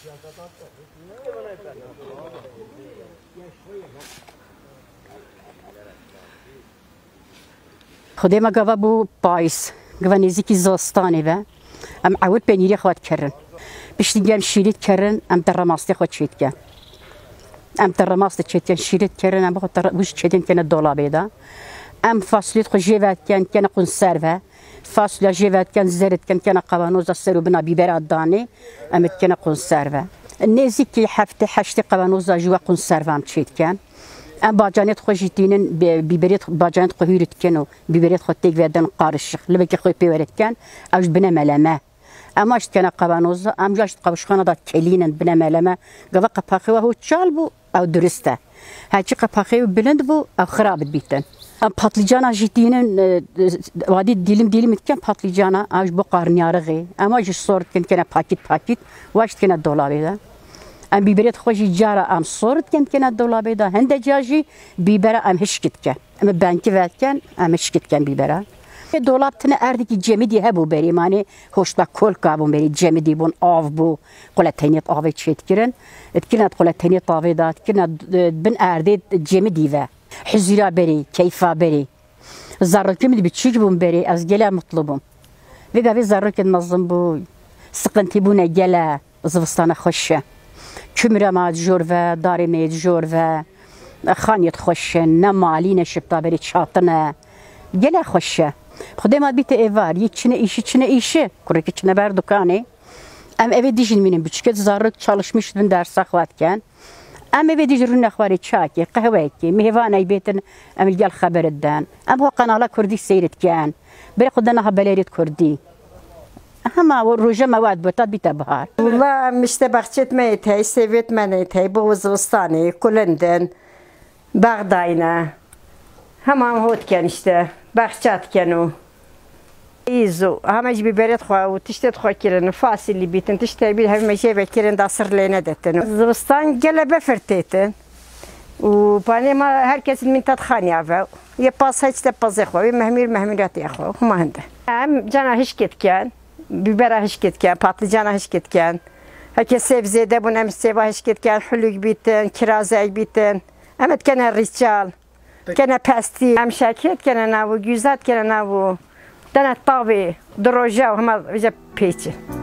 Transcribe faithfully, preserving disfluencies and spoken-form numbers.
خدای ما گاوا بو پایس گاوا نزدیکی زستانی و ام عود پنیری خواد کردن بشتیگن شیرید کردن ام در ماستی خود چید کن ام در ماستی چید کن شیرید کردن ام بخود وش چیدن کنه دولابه دا ام فاصلیت خود جواد کن کنه کنسرو فاصله جواد کن زرد کن کنه قوانوز سرو بنا بیبر دانی ام کنه کنسرو نزدیکی هفته هشت قوانوز جوا کنسرو ام چید کن ام باجانت خوشیتینن بیبریت باجانت خویرت کنو بیبریت خود تیگ ودن قارش لبکی خوی پیورت کن اوج بنا ملامه اما اشت کنه قوانوز ام جاشت قبشخانه دا کلینن بنا ملامه قوا قپاقی و هو چال بو او درسته هرچی قپاقی بلند بو او خراب بیتن ام پاتلیجانا جیتینن وادی دیلم دیلم کن پاتلیجانا اوج بو قارنیارغی اما جش صورت کن کنه پاکیت پاکیت واشت کنه دولابی ده ام بیبرت خوشی جارا ام صورت کن کنه دولابی ده هنده جاجی بیبره ام هشکت کن ام بانکی ود کن ام هشکت کن بیبره دولاب تنه اردی جمیدی هبو بری مانی هوشتا کل کابون بری جمیدی بون آف بو قلتینیت آوی چیت کرن اتکنات قلتینیت آوی داد کنات بن اردی جمیدی و حزیرا بری کیفا بری زارل کمی بچیج بون بری از گله مطلوبم و گاوی زارل کن مزم بو سقنتی بونه گله زوستان خوشه کمره ما جور و داری می جور و خانیت خوشه نه مالی نه شبتا بری چاتنه گله خوشه خدای ما بیت ایوار یک چنه işi çine işi kuraki çine ber dükkanı am eve dijin minin biçket zarrık çalışmıştın ders akvatken am eve dijrun nakhwari çaki qahweki mehvan aybetin am gel haber edden am bu kanala kurdi seyretken bir khudana haberlet kurdi ama o roja mavad botat bit bahar والله مشت بخشت ميتي سيفت منيتي بوزوستاني كلندن بغداينا همام هوت كان işte بخشات كانوا إيزو هماش ببرد خوا وتشتت خوا كيرن فاصل بيتن تشتي بيه هم ماشي بكيرن داسر لينا دتن زبستان جلبة فرتيتن وباني ما هركس من تدخان يعفو يباس هيك تباس إخوة مهمير مهميرات إخوة هم عنده هم جانا هشكت كان ببرة هشكت كان باتل جانا هشكت كان هكي سيف زيدة بنا مسيبا هشكت كان حلوك بيتن كرازة بيتن أمد كان الرجال كان باستي ام شاكيت كان ناو جوزات كان ناو دنا طاوي دروجا وهم بيجا بيتي